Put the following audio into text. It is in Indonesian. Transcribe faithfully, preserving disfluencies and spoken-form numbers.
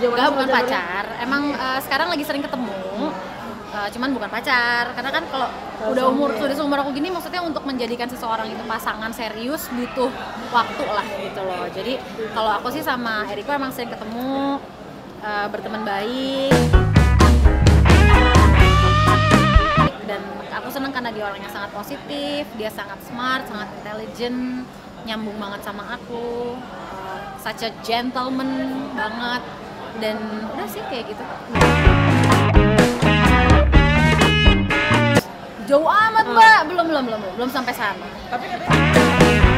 Enggak, bukan pacar. Emang uh, sekarang lagi sering ketemu. Uh, cuman bukan pacar, karena kan kalau udah umur sudah seumur aku gini, maksudnya untuk menjadikan seseorang itu pasangan serius butuh waktu lah gitu loh. Jadi kalau aku sih sama Eriko emang sering ketemu, uh, berteman baik, dan aku seneng karena dia orangnya sangat positif, dia sangat smart, sangat intelligent, nyambung banget sama aku, uh, such a gentleman banget, dan udah sih kayak gitu. Jauh amat, Mbak. Belum, belum, belum, belum sampai sana. Tapi katanya